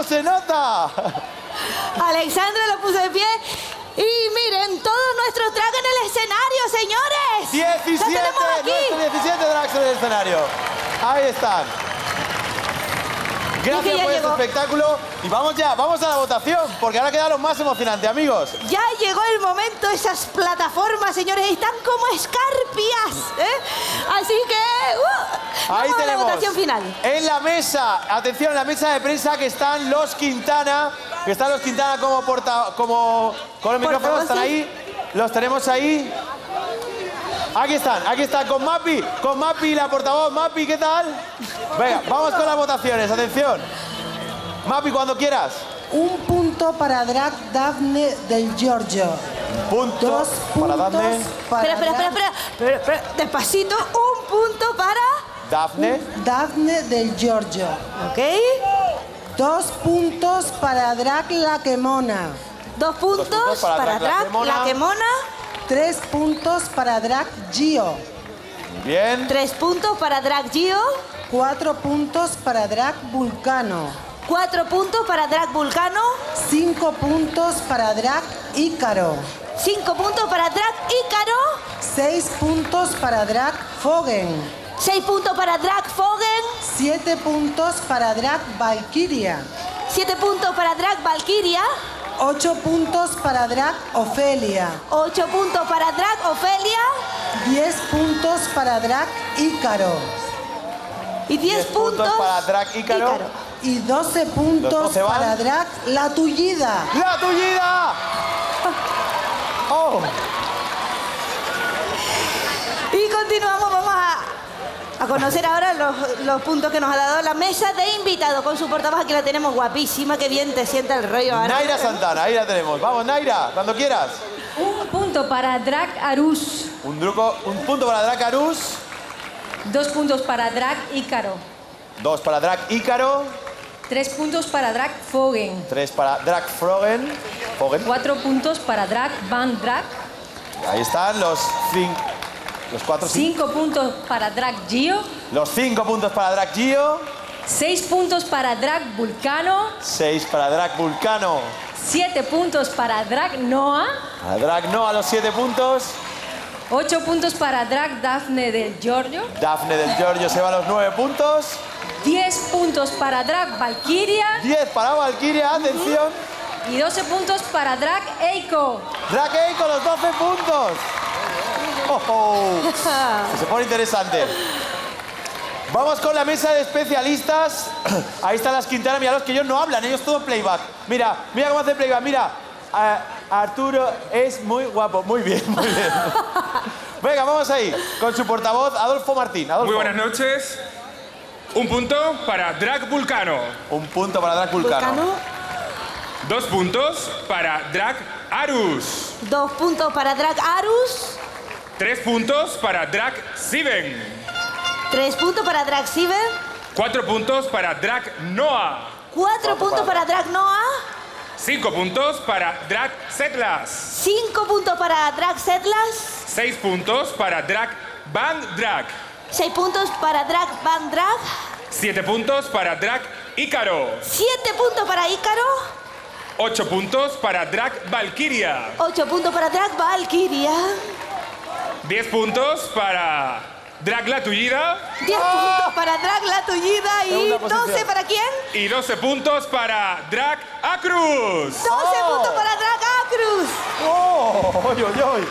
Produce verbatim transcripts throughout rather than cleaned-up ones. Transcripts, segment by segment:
se nota! Alexandra lo puso de pie. Y miren, todos nuestros drags en el escenario, señores. diecisiete, ¡Los tenemos aquí! nuestros diecisiete drags en el escenario. Ahí están. Gracias por este espectáculo. Y vamos ya, vamos a la votación, porque ahora queda lo más emocionante, amigos. Ya llegó el momento, esas plataformas, señores, están como escarpias, ¿eh? Así que, uh, Ahí vamos a la tenemos, votación final. En la mesa, atención, en la mesa de prensa que están los Quintana, que están los Quintana como porta, como con los micrófonos, están ahí, los tenemos ahí. Aquí están, aquí están con Mapi, con Mapi, la portavoz. Mapi, ¿qué tal? Venga, vamos con las votaciones, atención. Mapi, cuando quieras. Un punto para Drag Daphne del Giorgio. Punto Dos para puntos Daphne. para Espera, espera, espera, espera, espera, espera, despacito, un punto para... Daphne. Daphne del Giorgio. Ok. Dos puntos para Drag Laquemona. Dos puntos, Dos puntos para para Drag Drag Laquemona. Laquemona. Tres puntos para Drag Gio. Bien. Tres puntos para Drag Gio. Cuatro puntos para Drag Vulcano. Cuatro puntos para Drag Vulcano. Cinco puntos para Drag Ícaro. Cinco puntos para Drag Ícaro. Seis puntos para Drag Fogen. Seis puntos para Drag Fogen. Siete puntos para Drag Valkyria. Siete puntos para Drag Valkyria. Ocho puntos para Drag Ofelia. Ocho puntos para Drag Ofelia. Diez puntos para Drag Ícaro. Y diez puntos, para Drag Ícaro. Ícaro. Y doce Los puntos doce van. para Drag La Tullida. ¡La Tullida! ¡Oh! Y continuamos, vamos a, a conocer ahora los, los puntos que nos ha dado la mesa de invitados. Con su portavoz aquí la tenemos guapísima, que bien te sienta el rollo ahora. Naira Santana, ahí la tenemos. Vamos, Naira, cuando quieras. Un punto para Drag Arús. Un, druco, un punto para Drag Arús. Dos puntos para Drag Ícaro. Dos para Drag Ícaro. Tres puntos para Drag Fogen. Tres para Drag Frogen. Fogen. Cuatro puntos para Drag Van Drag. Ahí están los cinco. Los cuatro, sí. Cinco puntos para Drag Gio. Los cinco puntos para Drag Gio. Seis puntos para Drag Vulcano. Seis para Drag Vulcano. Siete puntos para Drag Noah. Para Drag Noah los siete puntos. Ocho puntos para Drag Daphne del Giorgio. Daphne del Giorgio se va a los nueve puntos. Diez puntos para Drag Valkyria. Diez para Valkyria, atención. Y doce puntos para Drag Eiko. Drag Eiko los doce puntos. Oh, oh. Se pone interesante. Vamos con la mesa de especialistas. Ahí están las Quintana, mira, los que ellos no hablan, ellos todo playback. Mira, mira cómo hace playback, mira. A Arturo es muy guapo, muy bien, muy bien. Venga, vamos ahí, con su portavoz, Adolfo Martín. Adolfo. Muy buenas noches. Un punto para Drag Vulcano. Un punto para Drag Vulcano. Vulcano. Dos puntos para Drag Arus. Dos puntos para Drag Arus. Tres puntos para Drag Siven. Tres puntos para Drag Siven. Cuatro puntos para Drag Noah. Cuatro puntos para Drag Noah. Cinco puntos para Drag Setlas. Cinco puntos para Drag Setlas. Seis puntos para Drag Van Drag. Seis puntos para Drag Van Drag. Siete puntos para Drag Ícaro. Siete puntos para Ícaro. Ocho puntos para Drag Valkyria. Ocho puntos para Drag Valkyria. Diez puntos para Drag La Tullida. Diez puntos para Drag La Tullida. Y Segunda posición. doce para quién? Y doce puntos para Drag Acruz. Doce Oh. puntos para Drag Acruz. ¡Oh! ¡Oy, oy, oy!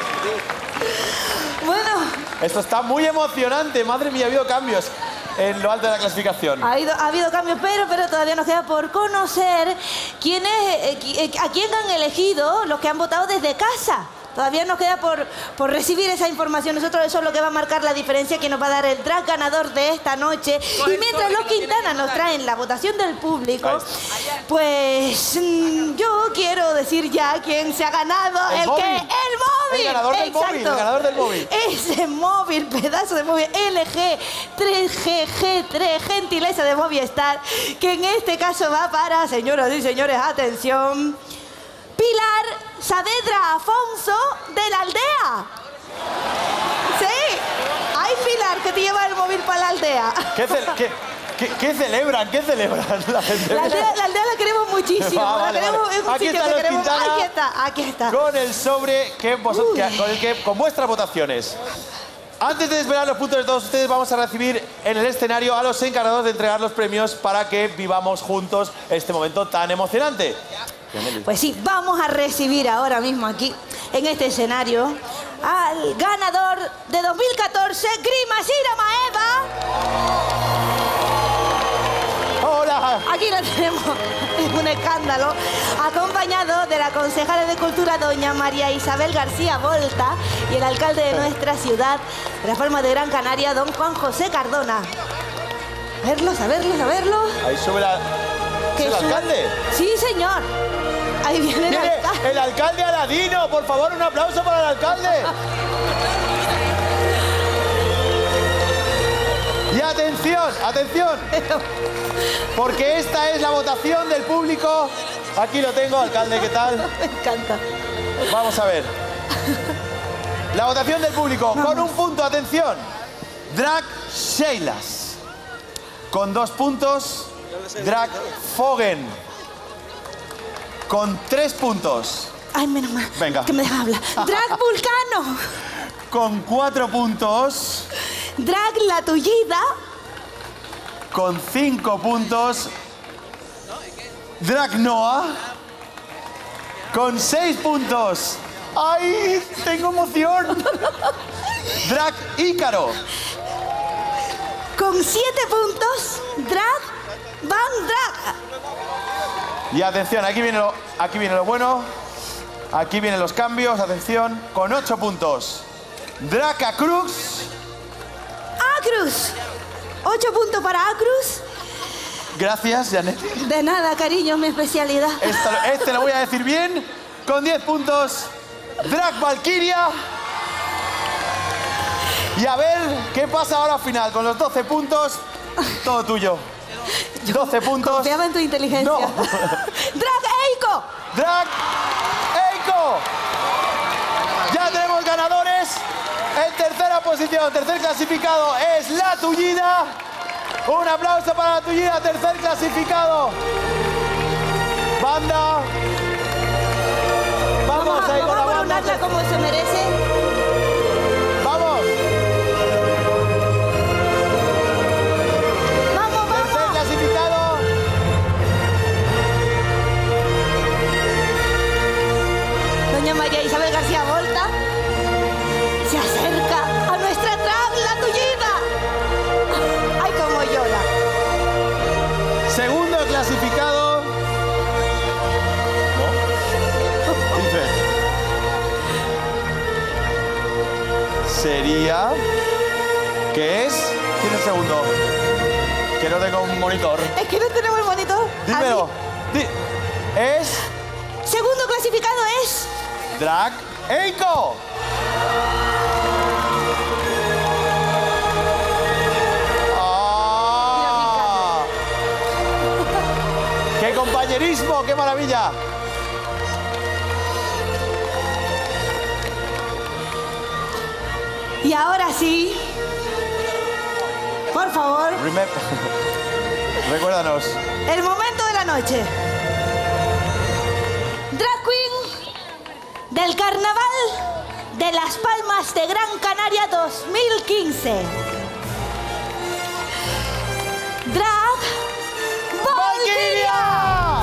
Bueno, Esto está muy emocionante. Madre mía, ha habido cambios en lo alto de la clasificación. ha, ido- ha habido cambios, pero, pero todavía nos queda por conocer quiénes, eh, qui- eh, a quién han elegido los que han votado desde casa. Todavía nos queda por, por recibir esa información. Nosotros eso es lo que va a marcar la diferencia, que nos va a dar el drag ganador de esta noche. Y mientras los Quintana nos traen la votación del público, pues mm, yo quiero decir ya quién se ha ganado. El El, móvil. que... El móvil. El ganador del Exacto. móvil, el ganador del móvil. Ese móvil, pedazo de móvil, L G tres G G tres, gentileza de Movistar, que en este caso va para, señoras y señores, atención, Pilar Saavedra Afonso de la Aldea. Sí, hay Pilar que te lleva el móvil para la aldea. ¿Qué, cel- qué- ¿Qué, qué celebran? ¿Qué celebran la gente? La aldea, la aldea la queremos muchísimo. Ah, la vale, queremos, vale. es un Aquí sitio están que los queremos. Quintana. Aquí está, aquí está. Con el sobre que vosotros, Uy. que- con el que con vuestras votaciones. Antes de desvelar los puntos de todos ustedes, vamos a recibir en el escenario a los encargados de entregar los premios para que vivamos juntos este momento tan emocionante. Pues sí, vamos a recibir ahora mismo aquí, en este escenario, al ganador de dos mil catorce, Grimasira Maeva. ¡Hola! Aquí lo tenemos, es un escándalo, acompañado de la concejala de Cultura, doña María Isabel García Volta, y el alcalde de nuestra ciudad, de la Palma de Gran Canaria, don Juan José Cardona. A verlos, a verlos, a verlos. Ahí sube la... Que ¿Es el sube- alcalde? Sí, señor. Ahí viene el ¡Viene alcalde. el alcalde Aladino! Por favor, un aplauso para el alcalde. Y atención, atención, porque esta es la votación del público. Aquí lo tengo, alcalde, ¿qué tal? Me encanta. Vamos a ver. La votación del público, con un punto, atención. Drag Sheilas. Con dos puntos, Drag Fogen. Con tres puntos. Ay, menos mal. Venga. Que me deja hablar. Drag Vulcano. Con cuatro puntos. Drag La Tullida. Con cinco puntos. Drag Noah. Con seis puntos. ¡Ay! Tengo emoción. Drag Ícaro. Con siete puntos. Drag Van Drag. Y atención, aquí viene lo, aquí viene lo bueno. Aquí vienen los cambios. Atención. Con ocho puntos. Draca Cruz. Acruz. Ocho puntos para Acruz. Gracias, Janet. De nada, cariño, mi especialidad. Esto- este lo voy a decir bien. Con diez puntos. Drag Valkyria. Y a ver qué pasa ahora al final. Con los doce puntos. Todo tuyo. doce puntos. Confiaba en tu inteligencia. No. Drag Eiko. Drag Eiko. Ya tenemos ganadores. En tercera posición, tercer clasificado es La Tullida. Un aplauso para La Tullida, tercer clasificado. Banda. Vamos, Vamos a, ahí con vamos la a banda. coronarla como se merece. Vamos. Vamos, Tercer vamos. clasificado. Doña María Isabel García Volta se acerca a nuestra drag La Tullida. Ay, cómo llora. Segundo clasificado. ¿No? Dice. Sería. ¿Qué es? ¿Quién es el segundo? Que no tengo un monitor. Es que no tenemos el monitor. Dímelo. Di- es. Así. Segundo clasificado es... Drag Eiko. ¡Ah! ¡Qué compañerismo! ¡Qué maravilla! Y ahora sí, por favor, Remem- Recuérdanos. el momento de la noche. Drag Queen del Carnaval de Las Palmas de Gran Canaria dos mil quince. Drag Valkyria.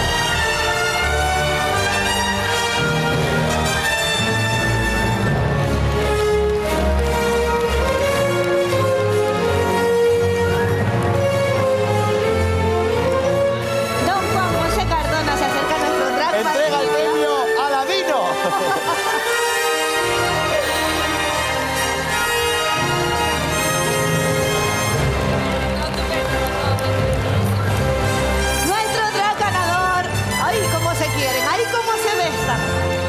Don Juan José Cardona se acerca a nuestro drag Entrega el Valkyria. premio a Aladino. Nuestro drag ganador. ¡Ay, cómo se quieren! ¡Ay, cómo se besan!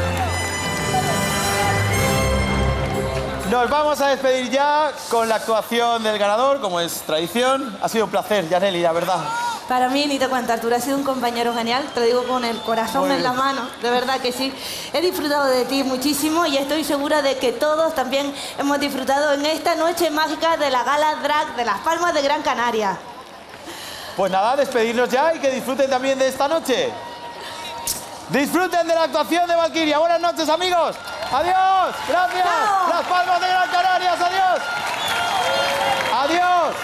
Nos vamos a despedir ya con la actuación del ganador, como es tradición. Ha sido un placer, Yaneli, la verdad. Para mí, ni te cuento, Arturo, has sido un compañero genial. Te lo digo con el corazón Muy en bien. la mano. De verdad que sí. He disfrutado de ti muchísimo y estoy segura de que todos también hemos disfrutado en esta noche mágica de la Gala Drag de Las Palmas de Gran Canaria. Pues nada, despedirnos ya y que disfruten también de esta noche. Disfruten de la actuación de Valkyria. Buenas noches, amigos. Adiós. Gracias. Chao. Las Palmas de Gran Canarias. Adiós. Adiós.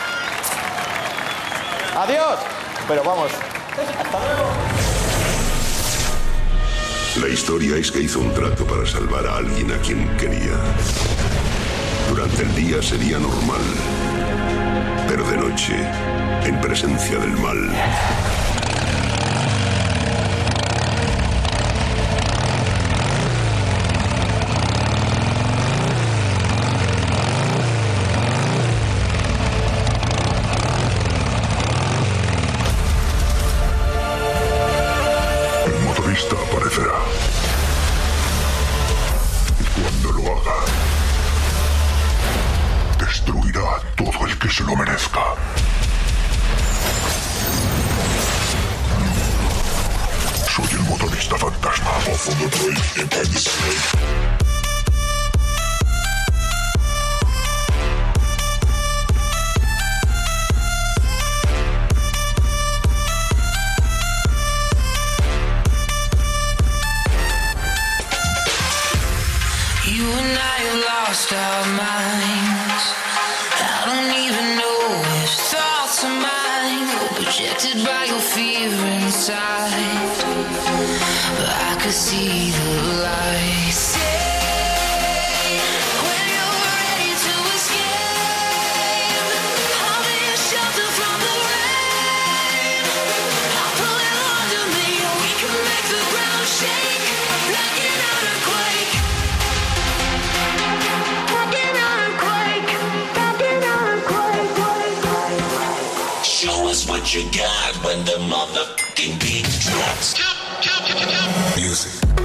Adiós. Pero vamos. Hasta luego. La historia es que hizo un trato para salvar a alguien a quien quería. Durante el día sería normal, pero de noche, en presencia del mal, el motorista aparecerá. Y cuando lo haga, destruirá a todo el que se lo merezca. Soy el motorista fantasma. Off on the brake and by the snake. You and I have lost our minds. I don't even know which thoughts are mine. Projected by your fear inside, but I could see the light. Say, when you're ready to escape, I'll be a shelter from the rain. I'll pull you under me, we can make the ground shake like an earthquake. Show us what you got when the motherfucking beat drops. Music.